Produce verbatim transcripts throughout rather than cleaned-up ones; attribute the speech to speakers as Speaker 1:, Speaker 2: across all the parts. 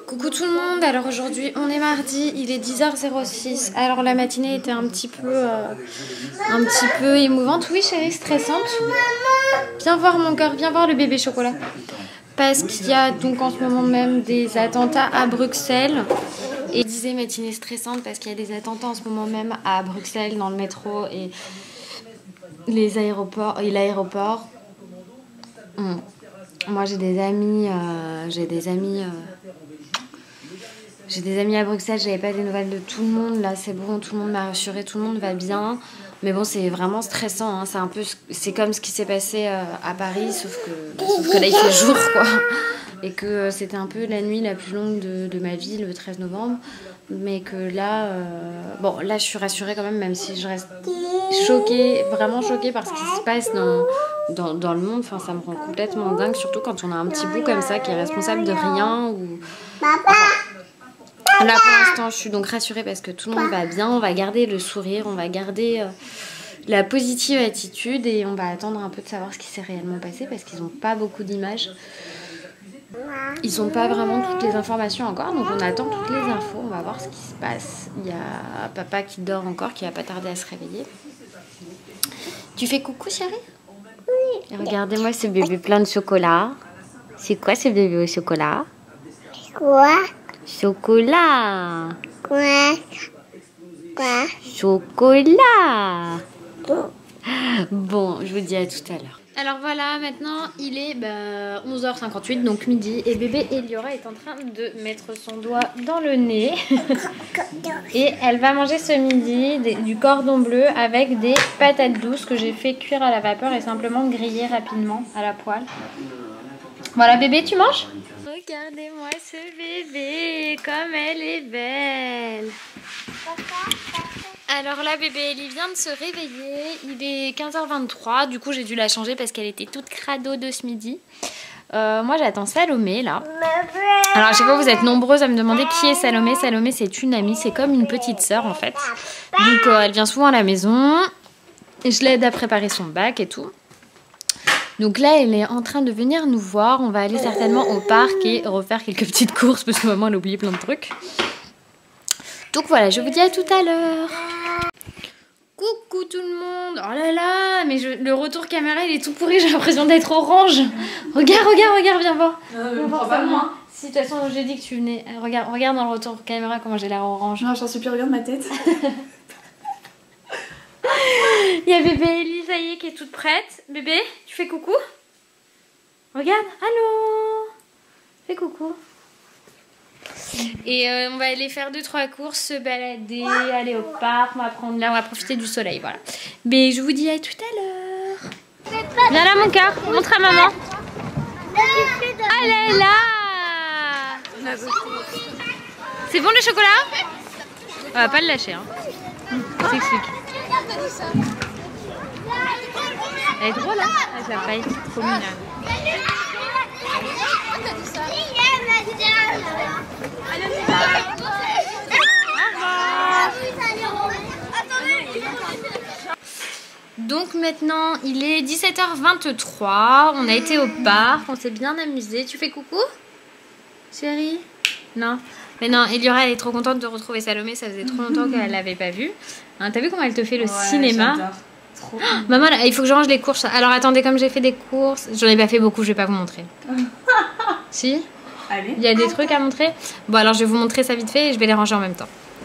Speaker 1: Coucou tout le monde, alors aujourd'hui on est mardi, il est dix heures zéro six. Alors la matinée était un petit peu euh, un petit peu émouvante. Oui chérie, stressante. Viens voir mon cœur, viens voir le bébé chocolat. Parce qu'il y a donc en ce moment même des attentats à Bruxelles. Et je disais matinée stressante parce qu'il y a des attentats en ce moment même à Bruxelles dans le métro et les aéroports et l'aéroport. Hum. Moi j'ai des amis, euh, j'ai des amis... Euh, J'ai des amis à Bruxelles, j'avais pas des nouvelles de tout le monde. Là, c'est bon, tout le monde m'a rassuré, tout le monde va bien. Mais bon, c'est vraiment stressant. Hein. C'est un peu, c'est comme ce qui s'est passé euh, à Paris, sauf que, sauf que là, il fait jour, quoi. Et que euh, c'était un peu la nuit la plus longue de, de ma vie, le treize novembre. Mais que là, euh... bon, là, je suis rassurée quand même, même si je reste choquée, vraiment choquée par ce qui se passe dans, dans, dans le monde. Enfin, ça me rend complètement dingue, surtout quand on a un petit bout comme ça qui est responsable de rien ou. Enfin, là pour l'instant je suis donc rassurée parce que tout le monde va bien, on va garder le sourire, on va garder euh, la positive attitude et on va attendre un peu de savoir ce qui s'est réellement passé parce qu'ils n'ont pas beaucoup d'images. Ils n'ont pas vraiment toutes les informations encore, donc on attend toutes les infos, on va voir ce qui se passe. Il y a papa qui dort encore, qui va pas tarder à se réveiller. Tu fais coucou chérie? Oui. Regardez-moi ce bébé plein de chocolat. C'est quoi ce bébé au chocolat?
Speaker 2: Quoi?
Speaker 1: Chocolat.
Speaker 2: Quoi? Quoi?
Speaker 1: Chocolat. Bon, je vous dis à tout à l'heure. Alors voilà, maintenant il est bah, onze heures cinquante-huit, donc midi, et bébé Eliora est en train de mettre son doigt dans le nez. Et elle va manger ce midi des, du cordon bleu avec des patates douces que j'ai fait cuire à la vapeur et simplement griller rapidement à la poêle. Voilà bébé, tu manges? Regardez-moi ce bébé, comme elle est belle. Alors là bébé Ellie vient de se réveiller, il est quinze heures vingt-trois, du coup j'ai dû la changer parce qu'elle était toute crado de ce midi. Euh, moi j'attends Salomé là. Alors à chaque fois vous êtes nombreuses à me demander qui est Salomé. Salomé c'est une amie, c'est comme une petite sœur en fait. Donc euh, elle vient souvent à la maison, et je l'aide à préparer son bac et tout. Donc là, elle est en train de venir nous voir. On va aller certainement au parc et refaire quelques petites courses parce que maman elle a oublié plein de trucs. Donc voilà, je vous dis à tout à l'heure. Coucou tout le monde. Oh là là, mais je, le retour caméra il est tout pourri. J'ai l'impression d'être orange. Regarde, regarde, regarde, viens voir.
Speaker 3: Euh,
Speaker 1: viens voir ça, moi. Si de toute façon j'ai dit que tu venais. Regarde, regarde dans le retour caméra comment j'ai l'air orange.
Speaker 3: Non, j'en suis plus, regarde ma tête.
Speaker 1: Il y a bébé Ellie, ça y est, qui est toute prête. Bébé, tu fais coucou? Regarde, allô? Fais coucou. Et euh, on va aller faire deux trois courses, se balader, aller au parc, on va prendre là, on va profiter du soleil, voilà. Mais je vous dis à tout à l'heure. Viens là mon cœur, montre à maman. Elle est là. C'est bon le chocolat? On va pas le lâcher, hein. C'est explique. Elle est drôle, hein, avec la paille, trop mignonne. Donc maintenant, il est dix-sept heures vingt-trois, on a été au parc, on s'est bien amusé. Tu fais coucou, chérie? Non. Mais non, Eliora elle est trop contente de retrouver Salomé, ça faisait trop longtemps qu'elle l'avait pas vue. Hein, t'as vu comment elle te fait le ouais, cinéma? Trop oh, maman, là, il faut que je range les courses. Alors attendez, comme j'ai fait des courses, j'en ai pas fait beaucoup, je vais pas vous montrer. Si? Allez. Il y a des trucs à montrer? Bon alors je vais vous montrer ça vite fait et je vais les ranger en même temps.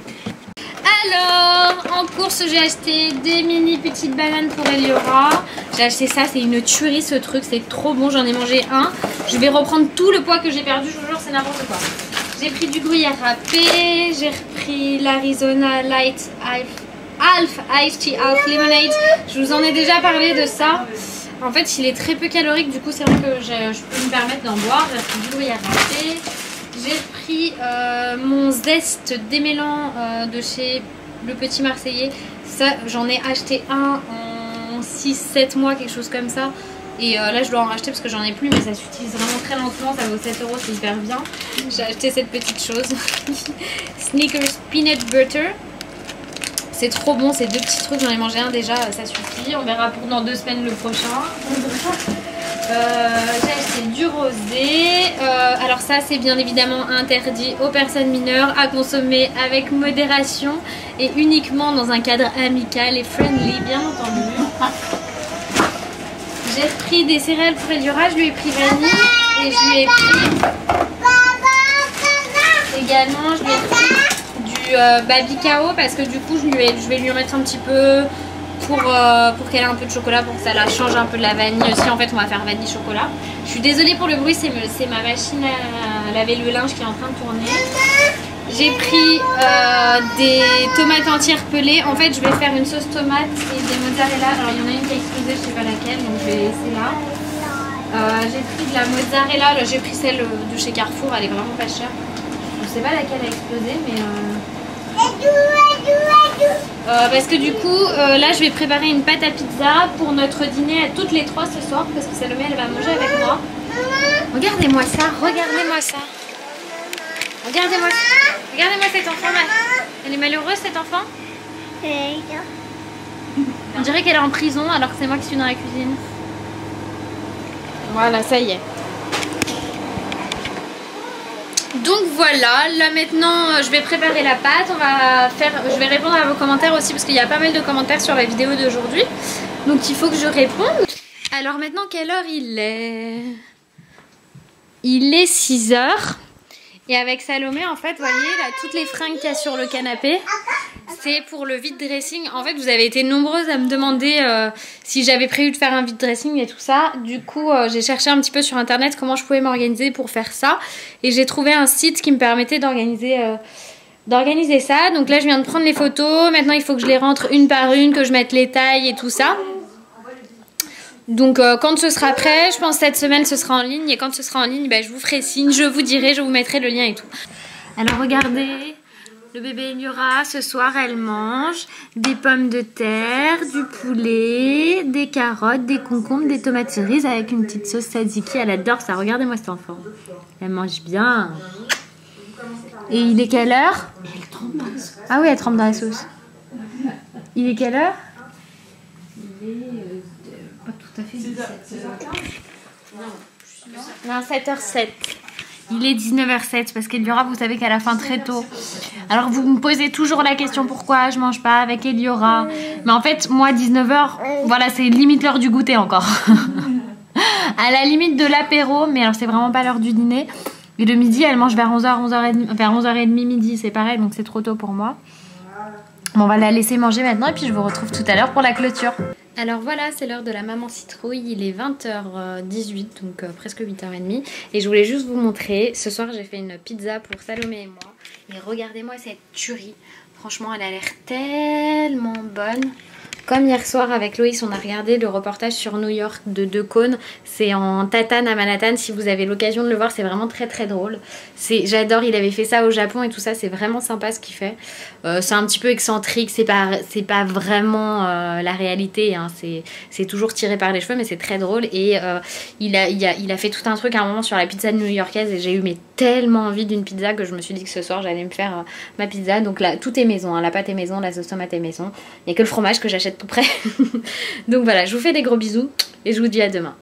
Speaker 1: Alors, en course j'ai acheté des mini petites bananes pour Eliora. J'ai acheté ça, c'est une tuerie ce truc, c'est trop bon, j'en ai mangé un. Je vais reprendre tout le poids que j'ai perdu, je vous jure c'est n'importe quoi. J'ai pris du gruyère râpé, j'ai repris l'Arizona Light Half, Half Iced Tea Half Lemonade. Je vous en ai déjà parlé de ça. En fait, il est très peu calorique, du coup, c'est vrai que je, je peux me permettre d'en boire. J'ai pris du gruyère râpé. J'ai pris euh, mon zeste démêlant euh, de chez Le Petit Marseillais. Ça, j'en ai acheté un en six sept mois, quelque chose comme ça. Et euh, là je dois en racheter parce que j'en ai plus, mais ça s'utilise vraiment très lentement, ça vaut sept euros, c'est hyper bien. J'ai acheté cette petite chose. Snickers Peanut Butter. C'est trop bon, ces deux petits trucs, j'en ai mangé un déjà, ça suffit. On verra pour dans deux semaines le prochain. Euh, j'ai acheté du rosé. Euh, alors ça c'est bien évidemment interdit aux personnes mineures, à consommer avec modération et uniquement dans un cadre amical et friendly, bien entendu. J'ai pris des céréales pour Eliora, je lui ai pris vanille et je lui ai pris également je lui ai pris du euh, babicao parce que du coup je, lui ai, je vais lui en mettre un petit peu pour, euh, pour qu'elle ait un peu de chocolat, pour que ça la change un peu de la vanille aussi. En fait on va faire vanille chocolat. Je suis désolée pour le bruit, c'est ma machine à laver le linge qui est en train de tourner. J'ai pris euh, des tomates entières pelées. En fait je vais faire une sauce tomate et des mozzarella. Alors il y en a une qui a explosé, je sais pas laquelle, donc je vais laisser là. Euh, j'ai pris de la mozzarella, j'ai pris celle de chez Carrefour, elle est vraiment pas chère. Je sais pas laquelle a explosé mais... Euh... Euh, parce que du coup euh, là je vais préparer une pâte à pizza pour notre dîner à toutes les trois ce soir parce que Salomé elle va manger avec moi. Regardez-moi ça, regardez-moi ça. Regardez-moi ça. Regardez-moi cet enfant là. Elle est malheureuse cet enfant. On dirait qu'elle est en prison alors que c'est moi qui suis dans la cuisine. Voilà, ça y est. Donc voilà, là maintenant je vais préparer la pâte, on va faire, je vais répondre à vos commentaires aussi parce qu'il y a pas mal de commentaires sur la vidéo d'aujourd'hui. Donc il faut que je réponde. Alors maintenant quelle heure il est? Il est six heures. Et avec Salomé en fait, vous voyez là toutes les fringues qu'il y a sur le canapé, c'est pour le vide dressing. En fait vous avez été nombreuses à me demander euh, si j'avais prévu de faire un vide dressing et tout ça. Du coup euh, j'ai cherché un petit peu sur internet comment je pouvais m'organiser pour faire ça. Et j'ai trouvé un site qui me permettait d'organiser euh, d'organiser ça. Donc là je viens de prendre les photos. Maintenant il faut que je les rentre une par une, que je mette les tailles et tout ça. Donc euh, quand ce sera prêt, je pense cette semaine ce sera en ligne. Et quand ce sera en ligne, bah, je vous ferai signe, je vous dirai, je vous mettrai le lien et tout. Alors regardez, le bébé Eliora, ce soir elle mange des pommes de terre, du poulet, des carottes, des concombres, des tomates cerises avec une petite sauce tzatziki. Elle adore ça, regardez-moi cet enfant. Elle mange bien. Et il est quelle heure? Elle trempe dans la sauce. Ah oui, elle trempe dans la sauce. Il est quelle heure? Il est... Pas tout à fait dix-sept heures. Non, sept heures sept. Il est dix-neuf heures sept parce qu'Eliora, vous savez qu'elle a faim très tôt. Alors vous me posez toujours la question pourquoi je mange pas avec Eliora. Mais en fait, moi dix-neuf heures, voilà, c'est limite l'heure du goûter encore. À la limite de l'apéro, mais alors c'est vraiment pas l'heure du dîner. Et le midi, elle mange vers onze heures, onze heures trente, vers onze heures trente midi, c'est pareil, donc c'est trop tôt pour moi. Bon, on va la laisser manger maintenant et puis je vous retrouve tout à l'heure pour la clôture. Alors voilà, c'est l'heure de la maman citrouille, il est vingt heures dix-huit, donc euh, presque huit heures trente. Et je voulais juste vous montrer, ce soir j'ai fait une pizza pour Salomé et moi. Et regardez-moi cette tuerie, franchement elle a l'air tellement bonne. Comme hier soir avec Loïs, on a regardé le reportage sur New York de Deux Cônes. C'est en tatane à Manhattan, si vous avez l'occasion de le voir, c'est vraiment très très drôle. J'adore, il avait fait ça au Japon et tout ça, c'est vraiment sympa ce qu'il fait. Euh, c'est un petit peu excentrique, c'est pas, c'est pas vraiment euh, la réalité, hein. C'est toujours tiré par les cheveux, mais c'est très drôle. Et euh, il, a, il, a, il a fait tout un truc à un moment sur la pizza new-yorkaise et j'ai eu mais tellement envie d'une pizza que je me suis dit que ce soir j'allais me faire euh, ma pizza. Donc là, tout est maison, hein. La pâte est maison, la sauce tomate est maison. Il n'y a que le fromage que j'achète tout près. Donc voilà, je vous fais des gros bisous et je vous dis à demain.